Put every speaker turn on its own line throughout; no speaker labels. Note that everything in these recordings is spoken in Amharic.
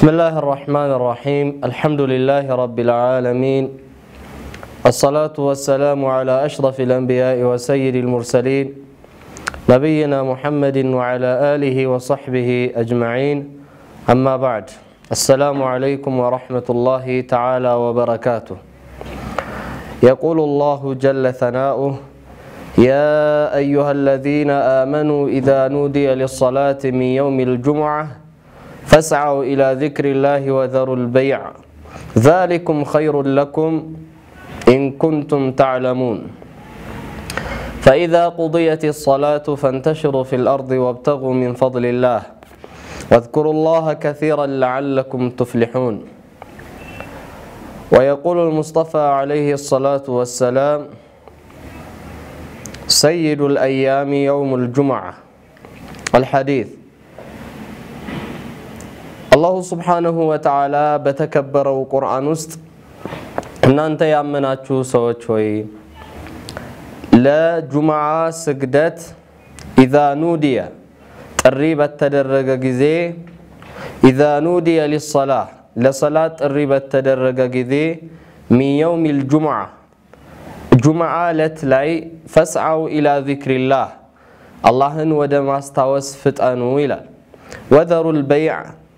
بسم الله الرحمن الرحيم الحمد لله رب العالمين الصلاة والسلام على أشرف الأنبياء وسيد المرسلين نبينا محمد وعلى آله وصحبه أجمعين أما بعد السلام عليكم ورحمة الله تعالى وبركاته يقول الله جل ثناؤه يا أيها الذين آمنوا إذا نودي للصلاة من يوم الجمعة فاسعوا إلى ذكر الله وذروا البيع ذلكم خير لكم إن كنتم تعلمون فإذا قضيت الصلاة فانتشروا في الأرض وابتغوا من فضل الله واذكروا الله كثيرا لعلكم تفلحون ويقول المصطفى عليه الصلاة والسلام سيد الأيام يوم الجمعة الحديث الله سبحانه وتعالى بتكبروا قرآن وسط إن أنت يأمناتشو سوتشوي لا جمعة سجدت إذا نودي الريبة تدرج جزء إذا نودي للصلاة لصلاة الريبة تدرج جزء من يوم الجمعة جمعة لتلاي فاسعوا إلى ذكر الله الله ودم استوس فتأنو إلى وذروا البيع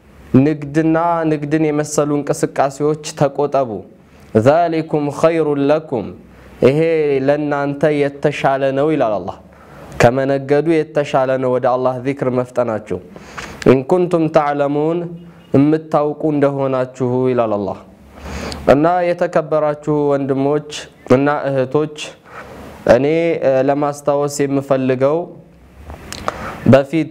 نقدن يمثلون كسكاسيوش تقوتابو ذلكم خير لكم إيه لن أنت يتشعلنو إلى الله كما نقدوا يتشعلنو ودع الله ذكر مفتناتشو إن كنتم تعلمون متوقون دهوناتشو إلى الله أنا يتكبراتشو واندموش أنا أهتوش أني لما استوسي مفلقو بفيت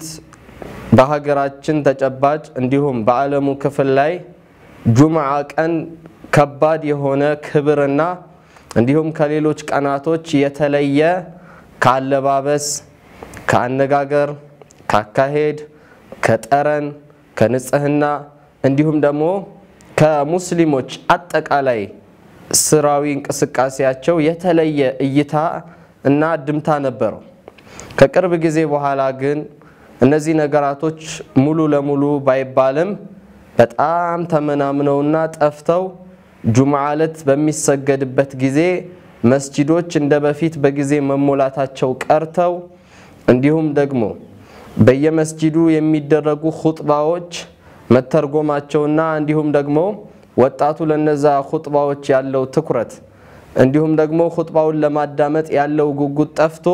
በሀገራችን ተጨባጭ እንዲሁም በዓለሙ ክፍል ላይ ጁምዓ ቀን ከባድ የሆነ ክብርና እንዲሁም ከሌሎች ቀናቶች የተለየ ካለባበስ ካነጋገር ካካሄድ ከጠረን ከንጽህና እንዲሁም ደግሞ ከሙስሊሞች አጠቃላይ ስራዊ እንቅስቃሴያቸው የተለየ እይታ እና ድምታ ነበረው ከቅርብ ጊዜ በኋላ ግን እነዚህ ነገራቶች ሙሉ ለሙሉ ባይባልም በጣም ተመናምነውና ጠፍተው ጁምዓ ዕለት በሚሰገድበት ጊዜ መስጂዶች እንደበፊት በጊዜ መሞላታቸው ቀርተው እንዲሁም ደግሞ በየመስጂዱ የሚደረጉ ኹጥባዎች መተርጎማቸውና እንዲሁም ደግሞ ወጣቱ ለነዛ ኹጥባዎች ያለው ትኩረት እንዲሁም ደግሞ ኹጥባውን ለማዳመጥ ያለው ጉጉት ጠፍቶ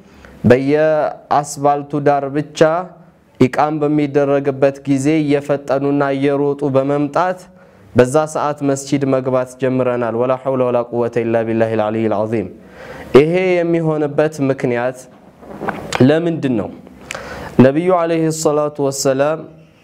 በየአስፋልቱ ዳር ብቻ ኢቃም በሚደረግበት ጊዜ እየፈጠኑና እየሮጡ በመምጣት በዛ ሰዓት መስጂድ መግባት ጀምረናል ወላ ሐውለ ወላ ቁወተ ኢላ ቢላሂል አሊይል አዚም ይሄ የሚሆንበት ምክንያት ለምንድነው ነብዩ አለይሂ ሰላቱ ወሰለም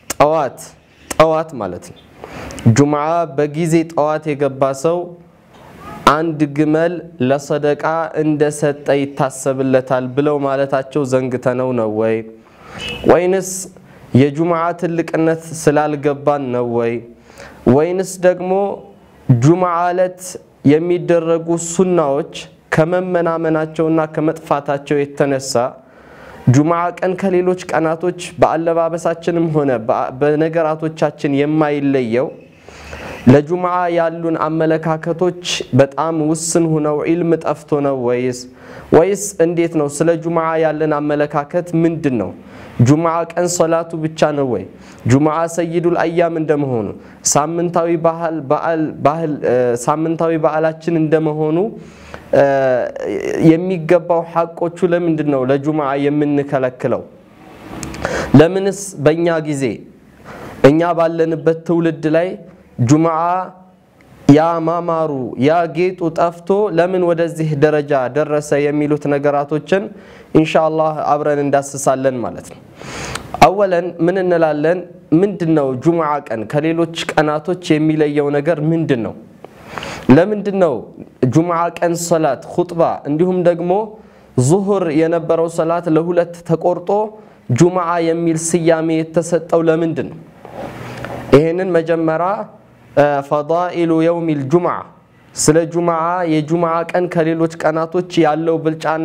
ጠዋት ማለት ነው ጁምዓ በጊዜ ጠዋት የገባ ሰው አንድ ግመል ለሰደቃ እንደሰጠ ይታሰብለታል ብለው ማለታቸው ዘንግተነው ነው ወይ ወይንስ የጁምዓ ትልቅነት ስላልገባን ነው ወይንስ ደግሞ ጁምዓ ዕለት የሚደረጉ ሱናዎች ከመመናመናቸውና ከመጥፋታቸው የተነሳ ጁምዓ ቀን ከሌሎች ቀናቶች በአለባበሳችንም ሆነ በነገራቶቻችን የማይለየው ለጁምዓ ያሉን አመለካከቶች በጣም ውስን ሆነው ዒልም ጠፍቶ ነው ወይስ እንዴት ነው ስለ ጁምዓ ያለን አመለካከት ምንድነው ጁምዓ ቀን ሶላቱ ብቻ ነው ጁምዓ ሰይዱል አያም እንደመሆኑ ሳምንታዊ በዓላችን እንደመሆኑ የሚገባው ሐቆቹ ለምንድነው ለጁምዓ የምንከለክለው ለምንስ በእኛ ጊዜ እኛ ባለንበት ትውልድ ላይ ጁምዓ ያ ማማሩ ያ ጌጡ ጠፍቶ ለምን ወደዚህ ደረጃ ደረሰ የሚሉት ነገራቶችን ኢንሻአላህ አብረን እንዳስሳለን ማለት ነው አወለን ምን እንላለን ምንድነው ጁምዓ ቀን ከሌሎች ቀናቶች የሚለየው ነገር ምንድነው ለምንድነው ጁምዓ ቀን ሶላት ኹጥባ እንዲሁም ደግሞ ዙሁር የነበረው ሶላት ለሁለት ተቆርጦ ጁምዓ የሚል ስያሜ የተሰጠው ለምንድነው ይሄንን መጀመሪያ فضائل يوم الجمعة ስለ ጁምዓ የጁምዓ ቀን ከሌሎች ቀናቶች ያለው ብልጫና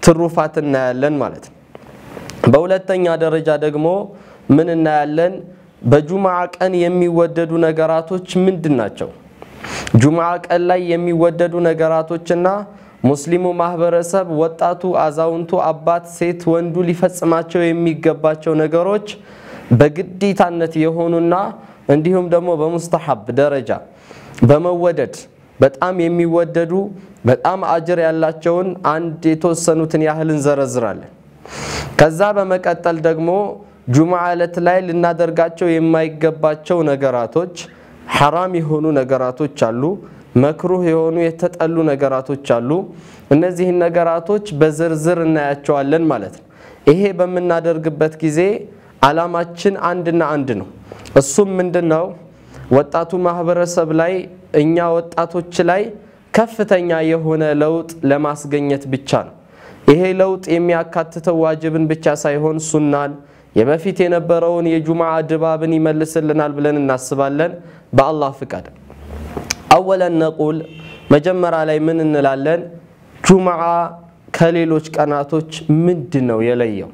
ትሩፋትና ያለን ማለት በሁለተኛ ደረጃ ደግሞ ምን እናያለን በጁምዓ ቀን የሚወደዱ ነገራቶች ምንድናቸው? ጁምዓ ቀን ላይ የሚወደዱ ነገራቶችና ሙስሊሙ ማህበረሰብ ወጣቱ፣ አዛውንቱ፣ አባት፣ ሴት፣ ወንዱ ሊፈጽማቸው የሚገባቸው ነገሮች በግዴታነት የሆኑና እንዲሁም ደግሞ በሙስተሐብ ደረጃ በመወደድ በጣም የሚወደዱ በጣም አጅር ያላቸውን አንድ የተወሰኑትን ያህል እንዘረዝራለን። ከዛ በመቀጠል ደግሞ ጁምዓ ዕለት ላይ ልናደርጋቸው የማይገባቸው ነገራቶች፣ ሐራም የሆኑ ነገራቶች አሉ፣ መክሩህ የሆኑ የተጠሉ ነገራቶች አሉ። እነዚህን ነገራቶች በዝርዝር እናያቸዋለን ማለት ነው። ይሄ በምናደርግበት ጊዜ ዓላማችን አንድና አንድ ነው። እሱም ምንድነው? ወጣቱ ማህበረሰብ ላይ እኛ ወጣቶች ላይ ከፍተኛ የሆነ ለውጥ ለማስገኘት ብቻ ነው። ይሄ ለውጥ የሚያካትተው ዋጅብን ብቻ ሳይሆን ሱናን የበፊት የነበረውን የጁምዓ ድባብን ይመልስልናል ብለን እናስባለን በአላህ ፍቃድ። አወለን ነቁል መጀመሪያ ላይ ምን እንላለን? ጁምዓ ከሌሎች ቀናቶች ምንድነው የለየው?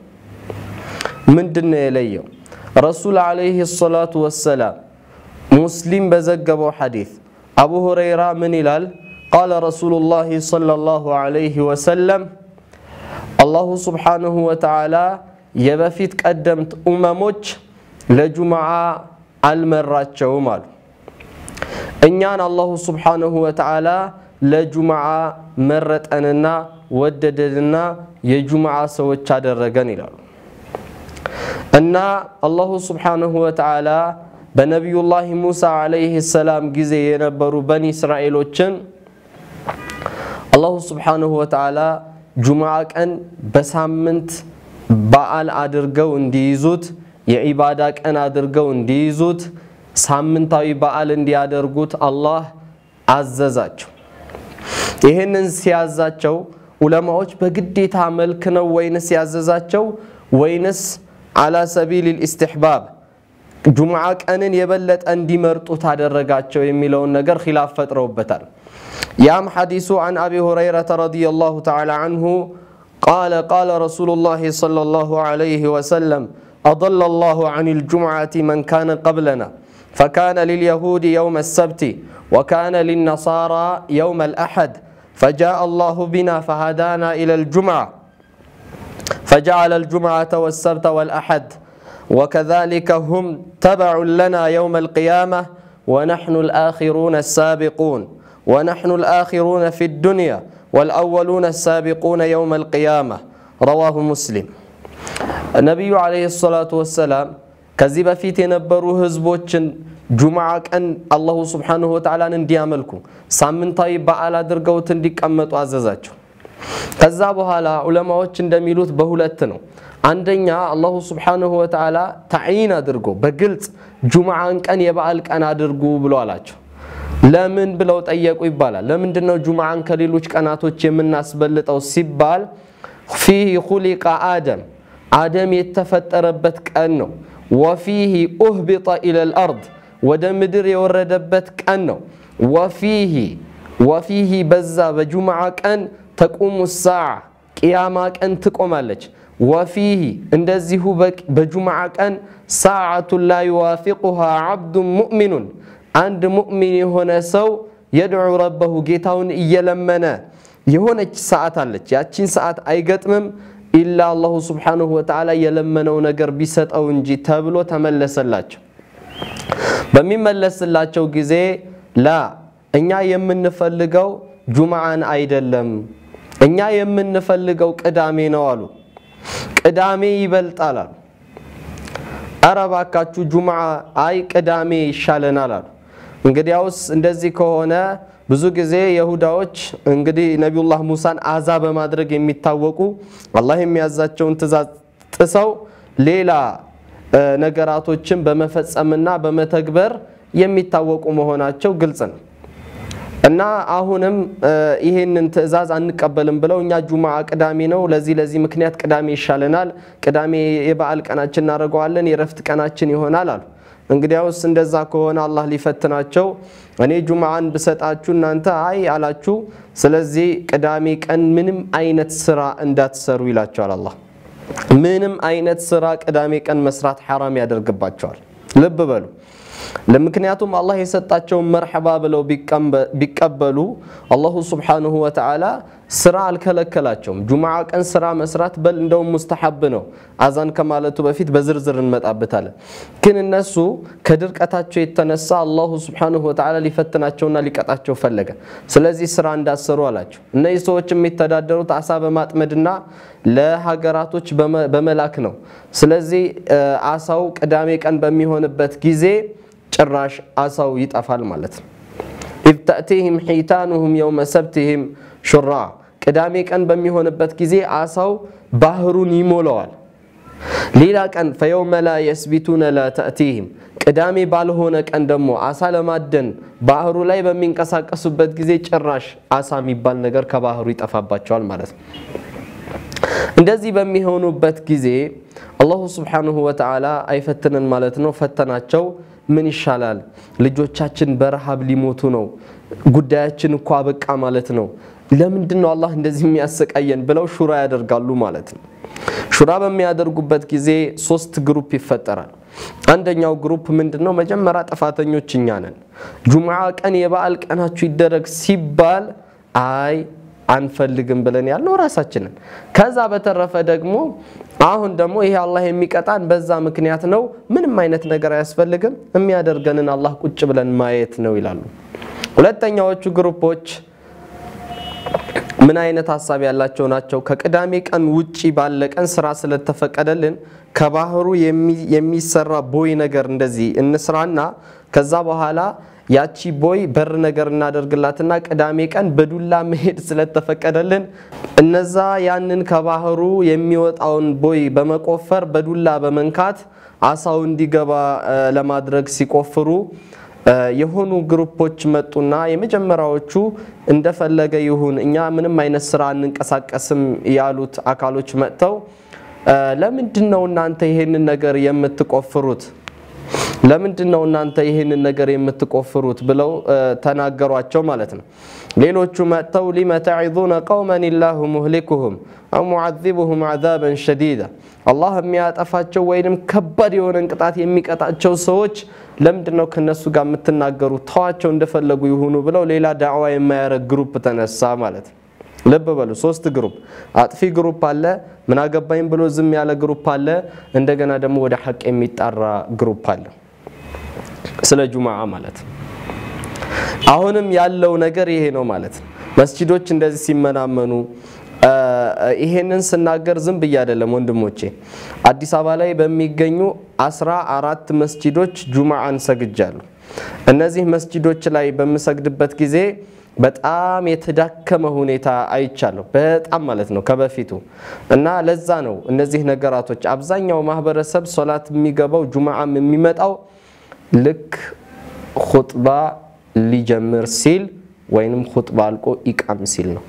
ምንድነው የለየው? ረሱል አለይሂ ሰላቱ ወሰላም ሙስሊም በዘገበው ሐዲስ አቡ ሁረይራ ምን ይላል? ቃለ ረሱሉላህ ሰለላሁ ዐለይሂ ወሰለም አላሁ ሱብሓነሁ ወተዓላ የበፊት ቀደምት ኡመሞች ለጁምዓ አልመራቸውም አሉ። እኛን አላሁ ሱብሓነሁ ወተዓላ ለጁምዓ መረጠንና ወደደንና የጁምዓ ሰዎች አደረገን ይላሉ። እና አላሁ ሱብሓነሁ ወተዓላ በነቢዩላህ ሙሳ አለይሂ ሰላም ጊዜ የነበሩ በኒ እስራኤሎችን አላሁ ሱብሓነሁ ወተዓላ ጁምዓ ቀን በሳምንት በዓል አድርገው እንዲይዙት፣ የዒባዳ ቀን አድርገው እንዲይዙት፣ ሳምንታዊ በዓል እንዲያደርጉት አላህ አዘዛቸው። ይሄንን ሲያዛቸው ዑለማዎች በግዴታ መልክ ነው ወይንስ ያዘዛቸው ወይንስ አላ ሰቢል ኢስቲህባብ ጁምዓ ቀንን የበለጠ እንዲመርጡ ታደረጋቸው የሚለውን ነገር ኺላፍ ፈጥረውበታል። ያም ሐዲሱ عن ابي هريره رضي الله تعالى عنه قال قال رسول الله صلى الله عليه وسلم اضل الله عن الجمعه من كان قبلنا فكان لليهود يوم السبت وكان للنصارى يوم الأحد فجاء الله بنا فهدانا إلى الجمعة فجعل الجمعة والسبت والأحد وكذلك هم تبع لنا يوم القيامة ونحن الآخرون السابقون ونحن الآخرون في الدنيا والأولون السابقون يوم القيامة رواه مسلم. النبي عليه الصلاة والسلام ከዚህ በፊት የነበሩ ህዝቦችን ጁምዓ ቀን አላሁ ሱብሓነሁ ወተዓላ እንዲያመልኩ ሳምንታዊ በዓል አድርገውት እንዲቀመጡ አዘዛቸው። ከዛ በኋላ ዑለማዎች እንደሚሉት በሁለት ነው። አንደኛ አላሁ ሱብሓነሁ ወተዓላ ተዕይን አድርጎ በግልጽ ጁምዓን ቀን የበዓል ቀን አድርጉ ብሎ አላቸው። ለምን ብለው ጠየቁ ይባላል። ለምንድነው ጁምዓን ከሌሎች ቀናቶች የምናስበልጠው ሲባል ፊህ ኹሊቀ አደም የተፈጠረበት ቀን ነው። وفيه أهبط إلى الأرض ودمدر يوردبت كأنه وفيه بزا بجمعة كأن تقوم الساعة قيامة كأن تقوم عليك وفيه اندزيه بجمعة كأن ساعة لا يوافقها عبد مؤمن عند مؤمن هنا سو يدعو ربه جيتاون يلمنا يهونك ساعة عليك ياتشين ساعة أي قتمم إلا الله سبحانه وتعالى يلمنو نجر بيست أو نجي تابلو تملس اللاتشو بمملس اللاتشو جزء لا إنيا يمن نفلقو جمعان أيدلم إنيا يمن نفلقو كدامي نوالو كدامي يبلتالا أربعة جمعة أي كدامي شالنالا እንግዲያውስ እንደዚህ ከሆነ ብዙ ጊዜ ይሁዳዎች እንግዲህ ነብዩላህ ሙሳን አዛ በማድረግ የሚታወቁ አላህ የሚያዛቸውን ትእዛዝ ጥሰው ሌላ ነገራቶችን በመፈጸምና በመተግበር የሚታወቁ መሆናቸው ግልጽ ነው። እና አሁንም ይሄንን ትእዛዝ አንቀበልም ብለው እኛ ጁምዓ ቅዳሜ ነው ለዚህ ምክንያት ቅዳሜ ይሻለናል፣ ቅዳሜ የበዓል ቀናችን እናደርገዋለን፣ የረፍት ቀናችን ይሆናል አሉ። እንግዲያውስ እንደዛ ከሆነ አላህ ሊፈትናቸው እኔ ጁምዓን በሰጣችሁ እናንተ አይ አላችሁ፣ ስለዚህ ቅዳሜ ቀን ምንም አይነት ስራ እንዳትሰሩ ይላቸዋል አላህ። ምንም አይነት ስራ ቅዳሜ ቀን መስራት حرام ያደርግባቸዋል። ልብ በሉ ለምክንያቱም አላህ የሰጣቸው መርሐባ ብለው ቢቀበሉ አላሁ Subhanahu Wa Ta'ala ስራ አልከለከላቸውም ጁማዓ ቀን ስራ መስራት በል እንደው ሙስተሐብ ነው አዛን ከማለቱ በፊት በዝርዝር እንመጣበታለን ግን እነሱ ከድርቀታቸው የተነሳ አላሁ Subhanahu Wa Ta'ala ሊፈትናቸውና ሊቀጣቸው ፈለገ ስለዚህ ስራ እንዳሰሩ አላቸው እነዚህ ሰዎች የሚተዳደሩት አሳ በማጥመድና ለሀገራቶች በመላክ ነው ስለዚህ አሳው ቅዳሜ ቀን በሚሆንበት ጊዜ ጭራሽ አሳው ይጣፋል ማለት ነው إذ تأتيهم حيتانهم يوم سبتهم شرعا ቅዳሜ ቀን በሚሆንበት ጊዜ አሳው ባህሩን ይሞላዋል ሌላ ቀን فيوم لا يسبتون لا تأتيهم ቅዳሜ ባልሆነ ቀን ደግሞ አሳ ለማደን ባህሩ ላይ በሚንቀሳቀሱበት ጊዜ ጭራሽ አሳ የሚባል ነገር ከባህሩ ይጣፋባቸዋል ማለት ነው እንደዚህ በሚሆኑበት ጊዜ አላሁ Subhanahu Wa Ta'ala አይፈትነን ማለት ነው ፈተናቸው ምን ይሻላል ልጆቻችን በረሃብ ሊሞቱ ነው ጉዳያችን እኮ አበቃ ማለት ነው ለምንድነው አላህ እንደዚህ የሚያሰቃየን ብለው ሹራ ያደርጋሉ ማለት ነው ሹራ በሚያደርጉበት ጊዜ 3 ግሩፕ ይፈጠራል አንደኛው ግሩፕ ምንድነው መጀመሪያ ጥፋተኞች እኛ ነን ጁማዓ ቀን የበዓል ቀናችሁ ይደረግ ሲባል አይ አንፈልግም ብለን ያለው ራሳችንን ከዛ በተረፈ ደግሞ አሁን ደግሞ ይሄ አላህ የሚቀጣን በዛ ምክንያት ነው ምንም አይነት ነገር አያስፈልግም የሚያደርገንን አላህ ቁጭ ብለን ማየት ነው ይላሉ ሁለተኛዎቹ ግሩፖች ምን አይነት ሐሳብ ያላቸው ናቸው ከቅዳሜ ቀን ውጪ ባለ ቀን ስራ ስለተፈቀደልን ከባህሩ የሚሰራ ቦይ ነገር እንደዚህ እንስራና ከዛ በኋላ ያቺ ቦይ በር ነገር እናደርግላትና ቅዳሜ ቀን በዱላ መሄድ ስለተፈቀደልን እነዛ ያንን ከባህሩ የሚወጣውን ቦይ በመቆፈር በዱላ በመንካት አሳው እንዲገባ ለማድረግ ሲቆፍሩ የሆኑ ግሩፖች መጡና የመጀመሪያዎቹ እንደፈለገ ይሁን እኛ ምንም አይነት ስራ እንንቀሳቀስም ያሉት አካሎች መጥተው ለምንድነው እናንተ ይሄንን ነገር የምትቆፍሩት ለምንድነው እናንተ ይሄንን ነገር የምትቆፍሩት ብለው ተናገሯቸው ማለት ነው ሌሎቹ መጥተው لمتعظون قوما الله مهلكهم او معذبهم عذابا شديدا الله የሚያጠፋቸው ወይንም ከባድ የሆነ እንቅጣት የሚቀጣቸው ሰዎች ለምንድነው ከነሱ ጋር የምትናገሩ ተዋቸው እንደፈለጉ ይሁኑ ብለው ሌላ ዳዕዋ የማያረግ ግሩፕ ተነሳ ማለት ነው ልብ በሉ 3 ግሩፕ አጥፊ ግሩፕ አለ ምን አገባኝ ብሎ ዝም ያለ ግሩፕ አለ እንደገና ደግሞ ወደ ሐቅ የሚጣራ ግሩፕ አለ ስለ ጁማዓ ማለት አሁንም ያለው ነገር ይሄ ነው ማለት መስጂዶች እንደዚህ ሲመናመኑ ይሄንን ስናገር ዝም ብዬ አይደለም ወንድሞቼ አዲስ አበባ ላይ በሚገኙ 14 መስጂዶች ጁማዓን ሰግጃለሁ እነዚህ መስጂዶች ላይ በመሰግድበት ጊዜ በጣም የተዳከመ ሁኔታ አይቻለሁ በጣም ማለት ነው ከበፊቱ እና ለዛ ነው እነዚህ ነገራቶች አብዛኛው ማህበረሰብ ሶላት የሚገባው ጁማዓም የሚመጣው ልክ ኹጥባ ሊጀምር ሲል ወይንም ኹጥባ አልቆ ኢቃም ሲል ነው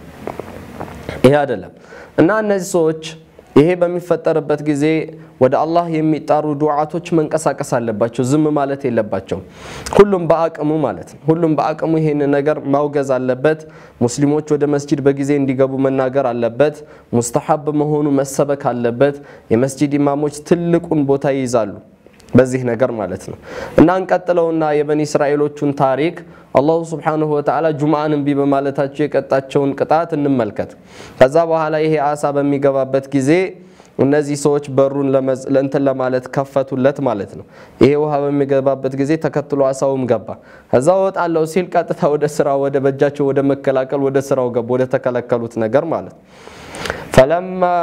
ይሄ አይደለም እና እነዚህ ሰዎች ይሄ በሚፈጠርበት ጊዜ ወደ አላህ የሚጣሩ ዱዓቶች መንቀሳቀስ አለባቸው ዝም ማለት የለባቸው ሁሉም በአቅሙ ማለት ሁሉም በአቅሙ ይሄን ነገር ማውገዝ አለበት ሙስሊሞች ወደ መስጂድ በጊዜ እንዲገቡ መናገር አለበት ሙስተሐብ መሆኑ መሰበክ አለበት የመስጂድ ኢማሞች ትልቁን ቦታ ይይዛሉ በዚህ ነገር ማለት ነው እና እንቀጥለውና የበኒ እስራኤሎቹን ታሪክ አላሁ Subhanahu Wa Ta'ala ጁማዓን ቢ በማለታቸው የቀጣቸውን ቅጣት እንመልከት ከዛ በኋላ ይሄ አሳ በሚገባበት ጊዜ እነዚህ ሰዎች በሩን ለማለት ከፈቱለት ማለት ነው ይሄ ውሃ በሚገባበት ጊዜ ተከትሎ አሳውም ገባ ከዛ ወጣለው ሲል ቀጥታ ወደ ስራው ወደ በጃቸው ወደ መከላከል ወደ ስራው ገባ ወደ ተከለከሉት ነገር ማለት فلما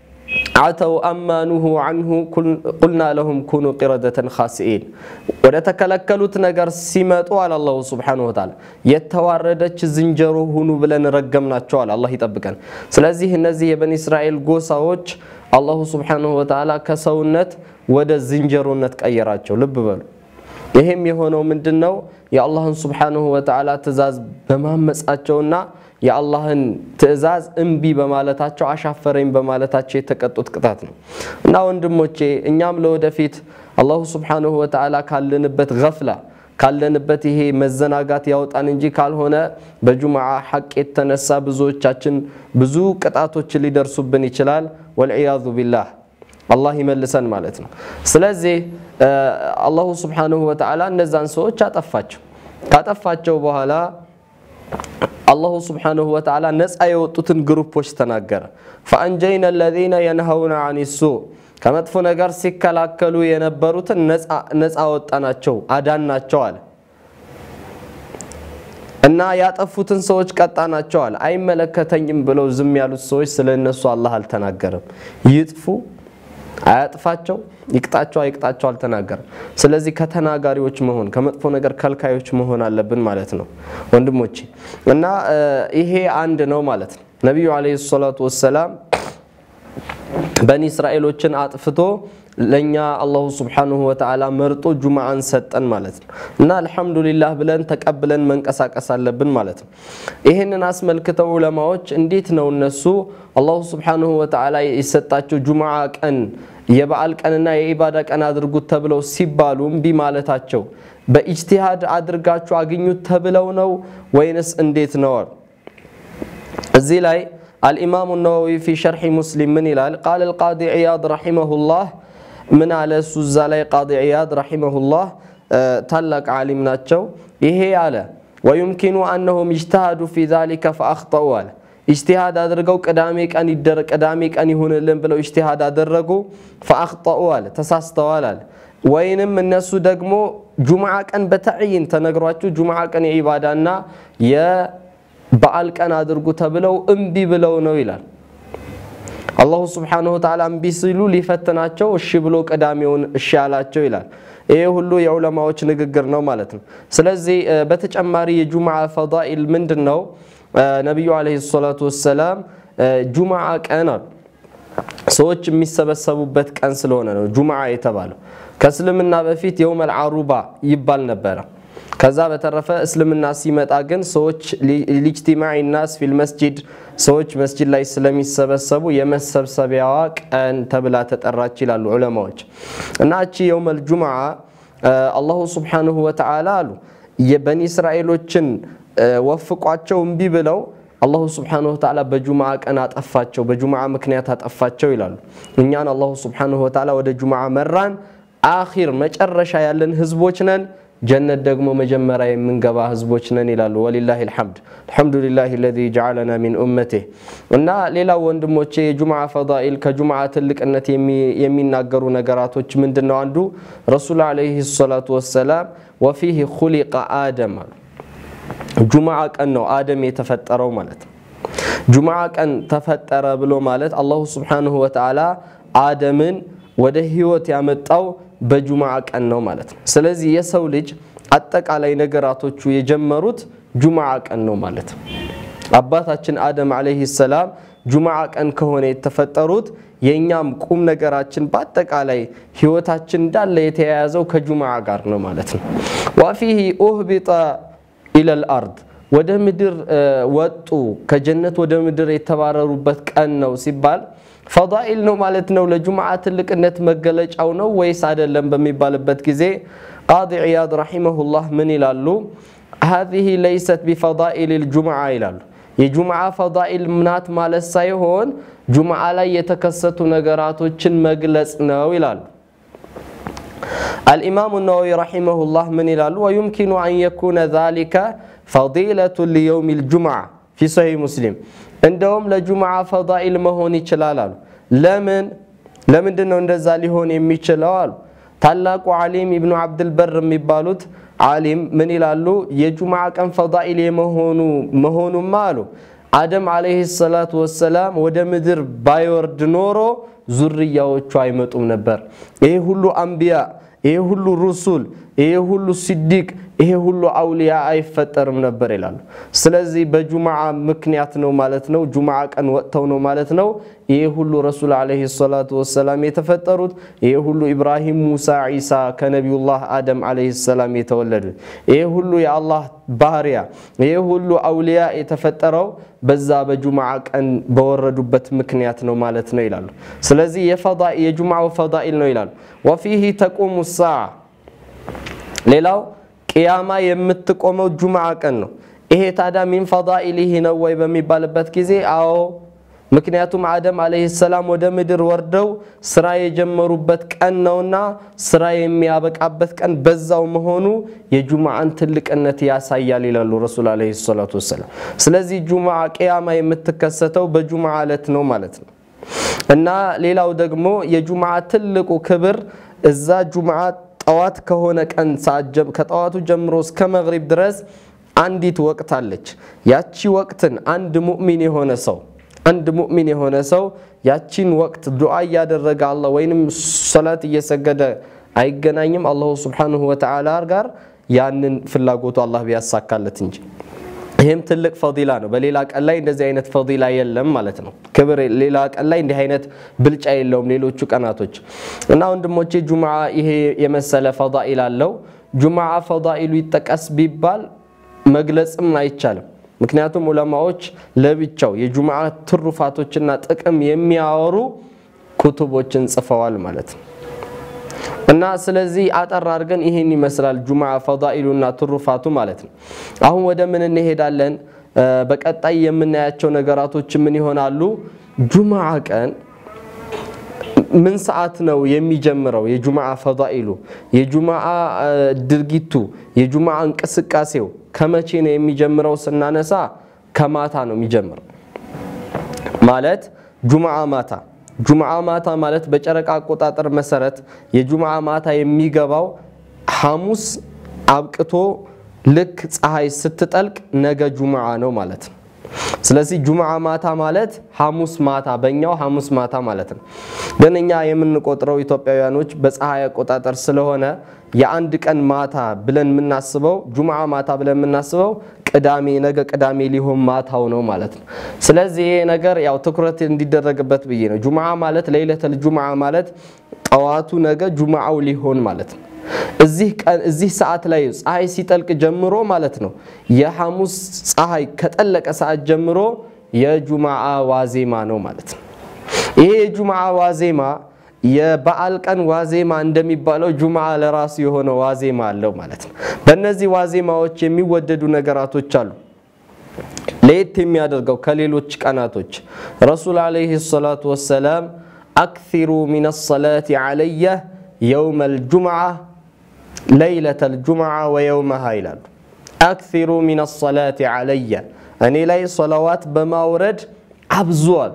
عتوا أمانه عنه قلنا لهم كونوا قردة خاسئين ودتكلكلوت نجار سيماتوا على الله سبحانه وتعالى يتواردش زنجرو هنو بلن رقمناچو على الله يطبقن ስለዚህ እነዚህ የበኒ እስራኤል ጎሳዎች አላሁ Subhanahu Wa Ta'ala ከሰውነት ወደ ዝንጀሮነት ቀየራቸው ልብ በሉ ይሄም የሆነው ምንድነው የአላህን Subhanahu Wa Ta'ala ትእዛዝ በማመጻቸውና የአላህን ትእዛዝ እንቢ በማለታቸው አሻፈረኝ በማለታቸው የተቀጡት ቅጣት ነው እና ወንድሞቼ እኛም ለወደፊት አላሁ Subhanahu Wa Ta'ala ካለንበት ገፍላ ካለንበት ይሄ መዘናጋት ያወጣን እንጂ ካልሆነ በጁማዓ ሐቅ የተነሳ ብዙዎቻችን ብዙ ቅጣቶች ሊደርሱብን ይችላል ወልዒያዙ ቢላህ አላህ ይመልሰን ማለት ነው ስለዚህ አላሁ Subhanahu Wa Ta'ala እነዛን ሰዎች አጠፋቸው ካጠፋቸው በኋላ አላሁ Subhanahu Wa Ta'ala ነፃ የወጡትን ግሩፖች ተናገረ فأنجينا الذين ينهون عن السوء ከመጥፎ ነገር ሲከላከሉ የነበሩትን ነፃ ወጣናቸው አዳናቸው አለ እና ያጠፉትን ሰዎች ቀጣናቸው አለ አይመለከተኝም ብለው ዝም ያሉት ሰዎች ስለነሱ አላህ አልተናገረም ይጥፉ አያጥፋቸው ይቅጣቸው አይቅጣቸው አልተናገረም ስለዚህ ከተናጋሪዎች መሆን ከመጥፎ ነገር ከልካዮች መሆን አለብን ማለት ነው ወንድሞቼ እና ይሄ አንድ ነው ማለት ነው ነብዩ አለይሂ ሰላቱ ወሰለም በኒ እስራኤሎችን አጥፍቶ ለኛ አላሁ Subhanahu Wa Ta'ala መርጦ ጁማዓን ሰጠን ማለት ነው እና አልহামዱሊላህ ብለን ተቀብለን መንቀሳቀስ አለብን ማለት ነው ይሄንን አስመልክተው ዑለማዎች እንዴት ነው እነሱ አላሁ Subhanahu Wa Ta'ala የሰጣቸው ጁማዓ ቀን የበዓል ቀንና የኢባዳ ቀን አድርጉት ተብለው ሲባሉ እምቢ ማለታቸው በኢጅቲሃድ አድርጋችሁ አግኙት ተብለው ነው ወይንስ እንዴት ነው እዚህ ላይ الإمام النووي في شرح مسلم من إلال قال القاضي عياض رحمه الله من على السزالي قاضي عياض رحمه الله تلق عالمناتشو إيه على ويمكن أنهم اجتهدوا في ذلك فأخطأوا اجتهاد أدرقوا كداميك أن يدرق كداميك أن يهون اللهم بلو اجتهاد أدرقوا فأخطأوا تساستوا وينم الناس دقموا جمعة كان بتعين تنقراتوا جمعة كان عبادنا يا በዓል ቀን አድርጉ ተብለው እንቢ ብለው ነው ይላል አላሁ Subhanahu Wa Ta'ala እንቢ ሲሉ ሊፈተናቸው እሺ ብሎ ቀዳሚውን እሺ ያላቸው ይላል ይሄ ሁሉ የዑለማዎች ንግግር ነው ማለት ነው ስለዚህ በተጨማሪ የጁማዓ ፈዳኢል ምንድነው ነብዩ አለይሂ ሰላቱ ወሰለም ጁማዓ ቀን ሰዎች የሚሰበሰቡበት ቀን ስለሆነ ነው ጁማዓ የተባለው ከእስልምና በፊት የውም አልዓሩባ ይባል ነበር ከዛ በተረፈ እስልምና ሲመጣ ግን ሰዎች ሊጅቲማዕ الناس في المسجد ሰዎች መስጂድ ላይ ስለሚሰበሰቡ የመሰብሰቢያዋ ቀን ተብላ ተጠራች ይላሉ ዑለማዎች እና እቺ የውም الجمعة አላሁ Subhanahu Wa Ta'ala አሉ የበኒ እስራኤሎችን ወፍቋቸው እንቢ ብለው አላሁ Subhanahu Wa Ta'ala በጁማዓ ቀን አጠፋቸው በጁማዓ ምክንያት አጠፋቸው ይላሉ እኛን አላሁ Subhanahu Wa Ta'ala ወደ ጁማዓ መራን አኺር መጨረሻ ያለን ህዝቦች ነን جنة دغمو مجمرا يمنغبا حزبوچ نن يلالو ولله الحمد الحمد لله الذي جعلنا من امته እና ሌላ ወንድሞቼ የጁማዓ ፈዳኢል ከጁማዓ ትልቅነት የሚናገሩ ነገራቶች ምንድነው አንዱ ረሱል አለይሂ ሰላቱ ወሰለም وفيه خلق ادم ጁማዓ ቀን ነው አደም የተፈጠረው ማለት ጁማዓ ቀን ተፈጠረ ብሎ ማለት አላሁ Subhanahu Wa Ta'ala አደምን ወደ ህይወት ያመጣው በጁማዓ ቀን ነው ማለት ነው ስለዚህ የሰው ልጅ አጠቃላይ ነገራቶቹ የጀመሩት ጁማዓ ቀን ነው ማለት ነው አባታችን አደም አለይሂ ሰላም ጁማዓ ቀን ከሆነ የተፈጠሩት የኛም ቁም ነገራችን በአጠቃላይ ህይወታችን እንዳለ የተያያዘው ከጁማዓ ጋር ነው ማለት ነው وفيه اهبط الى الارض ወደ ምድር ወጡ ከጀነት ወደ ምድር የተባረሩበት ቀን ነው ሲባል ፈዳኢል ነው ማለት ነው ለጁማዓ ትልቅነት መገለጫው ነው ወይስ አይደለም በሚባልበት ጊዜ ቃዲ ዒያድ ረሂመሁላህ ምን ይላሉ هذه ليست بفضائل الجمعة ይላሉ የጁማዓ ፈዳኢል ምናት ማለት ሳይሆን ጁማዓ ላይ የተከሰቱ ነገራቶችን መግለጽ ነው ይላሉ الإمام النووي رحمه الله من ይላሉ ويمكن أن يكون ذلك فضيلة ليوم الجمعة في صحيح مسلم እንደውም ለጁማዓ ፈዳኢል መሆን ይችላል ለምንድነው እንደዛ ሊሆን የሚችለው አሉ ታላቁ ዓሊም ኢብኑ አብዱል በር የሚባሉት ዓሊም ምን ይላሉ የጁማዓ ቀን ፈዳኢል መሆኑማ አሉ አደም አለይሂ ሰላቱ ወሰለም ወደ ምድር ባይወርድ ኖሮ ዙርያዎቹ አይመጡም ነበር ይሄ ሁሉ አንቢያ ይሄ ሁሉ ሩሱል ይሄ ሁሉ ሲዲቅ ይሄ ሁሉ አውሊያ አይፈጠርም ነበር ይላሉ ስለዚህ በጁማዓ ምክንያት ነው ማለት ነው ጁማዓ ቀን ወጥተው ነው ማለት ነው ይሄ ሁሉ ረሱል አለይሂ ሰላቱ ወሰለም የተፈጠሩት ይሄ ሁሉ ኢብራሂም ሙሳ ኢሳ ከነብዩላህ አደም አለይሂ ሰላም የተወለዱ ይሄ ሁሉ የአላህ ባህሪያ ይሄ ሁሉ አውሊያ የተፈጠረው በዛ በጁማዓ ቀን በወረዱበት ምክንያት ነው ማለት ነው ይላሉ ስለዚህ የጁማዓው ፈዳኢል ነው ይላሉ وفيه تقوم الساعه ሌላው ቂያማ የምትቆመው ጁማዓ ቀን ነው ይሄ ታዳ ሚን ፈዳኢሊሂ ነው ወይ በሚባልበት ጊዜ አዎ ምክንያቱም አደም አለይሂ ሰላም ወደ ምድር ወርደው ስራ የጀመሩበት ቀን ነውና ስራ የሚያበቃበት ቀን በዛው መሆኑ የጁምዓን ትልቅነት ያሳያል ይላሉ ረሱል አለይሂ ሰላቱ ወሰለም ስለዚህ ጁምዓ ቂያማ የምትከሰተው በጁምዓ ዕለት ነው ማለት ነው እና ሌላው ደግሞ የጁምዓ ትልቁ ክብር እዛ ጁምዓ ጠዋት ከሆነ ቀን ከጠዋቱ ጀምሮ እስከ መግሪብ ድረስ አንዲት ወቅት አለች ያቺ ወቅትን አንድ ሙእሚን የሆነ ሰው ያቺን ወቅት ዱዓ ያደረገ አላህ ወይንም ሶላት እየሰገደ አይገናኝም አላህ Subhanahu Wa Ta'ala ጋር ያንን ፍላጎቱ አላህ ቢያሳካለት እንጂ ይሄም ትልቅ ፈዲላ ነው በሌላ ቀን ላይ እንደዚህ አይነት ፈዲላ የለም ማለት ነው ክብር ሌላ ቀን ላይ እንዲህ አይነት ብልጫ የለውም ሌሎቹ ቀናቶች እና ወንድሞቼ ጁምዓ ይሄ የመሰለ ፈዳኢል አለው ጁምዓ ፈዳኢሉ ይጠቀስ ቢባል መግለጽም አይቻልም ምክንያቱም ዑለማዎች ለብቻው የጁምዓ ትሩፋቶችና ጥቅም የሚያወሩ ኩቱቦችን ጽፈዋል ማለት ነው እና ስለዚህ አጠር አድርገን ይሄን ይመስላል ጁምዓ ፈዳኢሉና ትሩፋቱ ማለት ነው አሁን ወደ ምን እንሄዳለን በቀጣይ የምናያቸው ነገራቶች ምን ይሆናሉ ጁምዓ ቀን ምን ሰዓት ነው የሚጀምረው የጁምዓ ፈዳኢሉ የጁምዓ ድርጊቱ የጁምዓ እንቅስቃሴው ከመቼ ነው የሚጀምረው ስናነሳ ከማታ ነው የሚጀምረው ማለት ጁምዓ ማታ ማለት በጨረቃ አቆጣጠር መሰረት የጁምዓ ማታ የሚገባው ሐሙስ አብቅቶ ልክ ፀሐይ ስትጠልቅ ነገ ጁምዓ ነው ማለት ነው ስለዚህ ጁምዓ ማታ ማለት ሐሙስ ማታ በእኛው ሐሙስ ማታ ማለት ነው በእኛ የምንቆጥረው ኢትዮጵያውያኖች በፀሐይ አቆጣጠር ስለሆነ የአንድ ቀን ማታ ብለን የምናስበው ጁምዓ ማታ ብለን የምናስበው ነገ ቅዳሜ ሊሆን ማታው ነው ማለት ነው ስለዚህ ይሄ ነገር ያው ትኩረት እንዲደረግበት ብዬ ነው ጁምዓ ማለት ለይለተል ጁምዓ ማለት ጠዋቱ ነገ ጁምዓው ሊሆን ማለት ነው እዚህ ሰዓት ላይ ፀሐይ ሲጠልቅ ጀምሮ ማለት ነው የሐሙስ ፀሐይ ከጠለቀ ሰዓት ጀምሮ የጁምዓ ዋዜማ ነው ማለት ነው ይሄ የጁምዓ ዋዜማ የበዓል ቀን ዋዜማ እንደሚባለው ጁምዓ ለራሱ የሆነ ዋዜማ አለው ማለት ነው በእነዚህ ዋዜማዎች የሚወደዱ ነገራቶች አሉ ለየት የሚያደርገው ከሌሎች ቀናቶች ረሱል አለይሂ ሰላቱ ወሰለም አክثሩ من الصلاه علي يوم الجمعه ليله الجمعه ويومها ይላሉ አክثሩ من الصلاه علي እኔ ላይ ሶላዋት በማውረድ አብዙዋል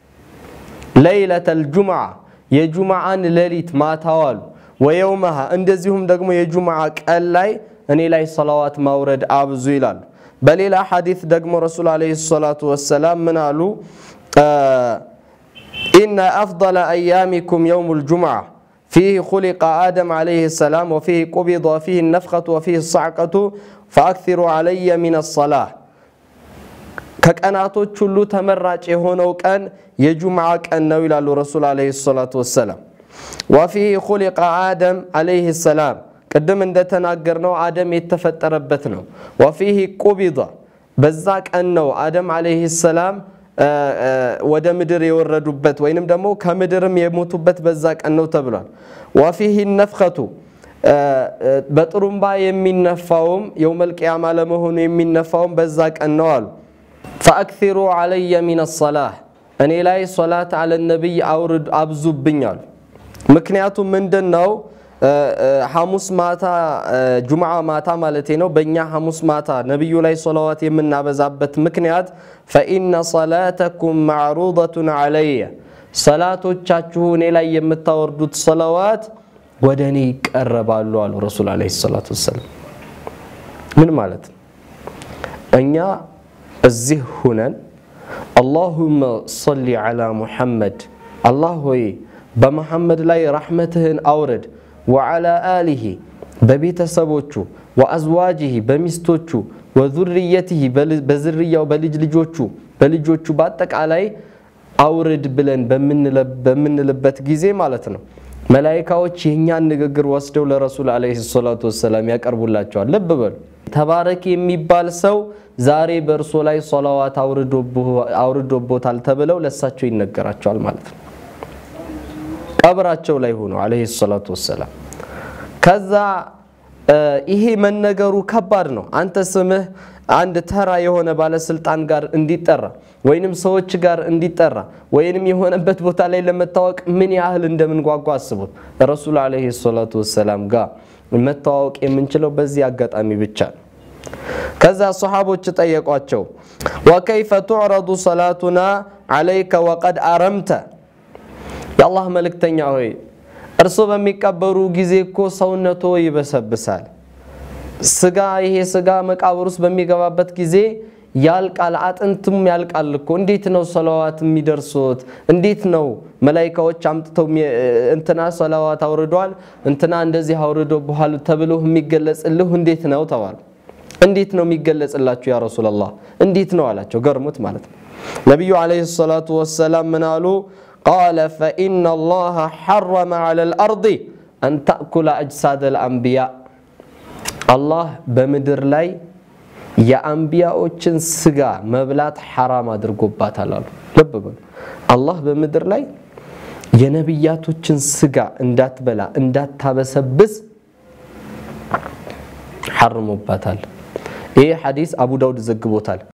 ليله الجمعه የጁምዓን ሌሊት ማታዋል ወየውመሃ እንደዚሁም ደግሞ የጁምዓ ቀን ላይ እኔ ላይ ሶላዋት ማውረድ አብዙ ይላሉ በሌላ ሐዲስ ደግሞ ረሱል አለይሂ ሰላቱ ወሰለም ምን አሉ إن أفضل أيامكم يوم الجمعة فيه خلق آدم عليه السلام وفيه قبض وفيه النفخة وفيه الصعقة فأكثروا علي من الصلاة ከቀናቶች ሁሉ ተመራጭ የሆነው ቀን የጁምዓ ቀን ነው ይላሉ ረሱል አለይሂ ሰላቱ ወሰለም وفيه خلق آدم عليه السلام ቀደም እንደተናገርነው አደም የተፈጠረበት ነው وفيه قبض በዛ ቀን ነው አደም አለይሂ ሰላም ወደ ምድር የወረዱበት ወይንም ደግሞ ከምድርም የሞቱበት በዛ ቀን ነው ተብሏል وفيه النفخة በጥሩምባ የሚነፋውም የውመል ቂያማ ለመሆኑ የሚነፋውም በዛ ቀን ነው አሉ فأكثروا علي من الصلاة እኔ ላይ ሶላት አለ ነብይ አውርድ አብዙብኛል ምክንያቱም ምንድነው ሐሙስ ማታ ጁምዓ ማታ ማለት ነው በእኛ ሐሙስ ማታ ነብዩ ላይ ሶላዋት የምናበዛበት ምክንያት فإن صلاتكم معروضة علي صلاتዎቻችሁ እኔ ላይ የምታወርዱት ሶላዋት ወደኔ ይቀርባሉ አሉ ረሱል አለይሂ ሰላቱ ወሰለም ምን ማለት እኛ እዚህ ሆነን اللهم صل على محمد الله ሆይ በመሐመድ ላይ ረህመትህን አውርድ وعلى آله በቤተሰቦቹ وأزواجه በሚስቶቹ وذريته በዝርያው በልጆቹ በአጠቃላይ አውርድ ብለን በምንልበት ጊዜ ማለት ነው መላእክቶች የኛን ንግግር ወስደው ለረሱል አለይሂ ሰላቱ ወሰለም ያቀርቡላቸዋል ልብ በሉ ተባረክ የሚባል ሰው ዛሬ በእርሱ ላይ ሶላዋት አውርዶቦታል ተብለው ለሳቸው ይነገራቸዋል ማለት ነው ቀብራቸው ላይ ሆኖ አለይሂ ሰላቱ ወሰለም ከዛ ይሄ መነገሩ ከባድ ነው አንተ ስምህ አንድ ተራ የሆነ ባለስልጣን ጋር እንዲጠራ ወይንም ሰዎች ጋር እንዲጠራ ወይንም የሆነበት ቦታ ላይ ለመታወቅ ምን ያህል እንደምንጓጓ አስቡት ረሱል አለይሂ ሰላቱ ወሰለም ጋር መታወቅ የምንችለው በዚህ አጋጣሚ ብቻ ነው ከዛ ሱሐቦች ጠየቋቸው وكيف تعرض صلاتنا عليك وقد أرمت የአላህ መልእክተኛ ሆይ እርሱ በሚቀበሩ ጊዜ እኮ ሰውነቶ ይበሰብሳል ስጋ ይሄ ስጋ መቃብር ውስጥ በሚገባበት ጊዜ ያልቃል አጥንቱም ያልቃል እኮ እንዴት ነው ሰላዋት የሚደርሱት እንዴት ነው መላእክቶች አምጥተው እንትና ሰላዋት አውርዷል እንትና እንደዚህ አውርዶ በኋላ ተብሎ የሚገለጽልህ እንዴት ነው ተባለ እንዴት ነው የሚገለጽላችሁ ያ ረሱላህ እንዴት ነው አላቸው ገርሙት ማለት ነው ነብዩ አለይሂ ሰላቱ ወሰለም ምናሉ قال فإن الله حرم على الأرض أن تأكل أجساد الأنبياء الله بمدر لاي يا أنبياءوچن سغا مبلات حرام አድርጎባታል አሉ ልብ በሉ الله بمدر لاي የነብያቶችን ስጋ እንዳትበላ እንዳታበሰብስ حرموባታል ይሄ ሐዲስ አቡ ዳውድ ዘግቦታል